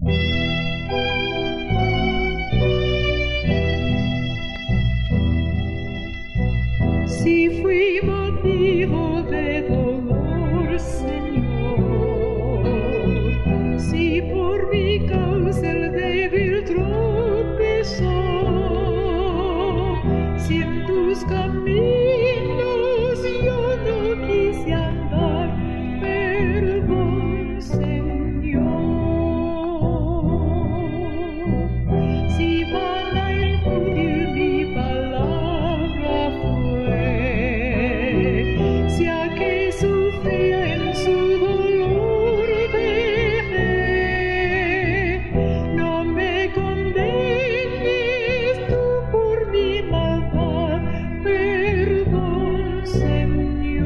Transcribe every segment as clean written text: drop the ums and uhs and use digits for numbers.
Si fui motivo de dolor, Señor, si por mi causa el débil tropezó, si en tus caminos yo no quise andar, perdón, Señor. Si vana e inútil mi palabra si a que sufría en su dolor dejé, no me condenes tú por mi maldad, perdón, Señor.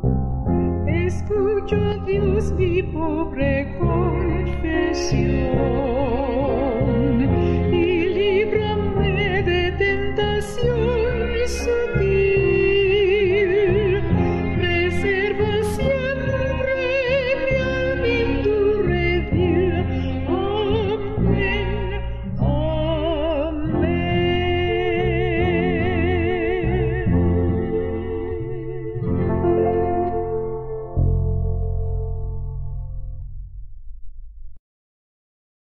Escucha, Dios, mi pobre confesión.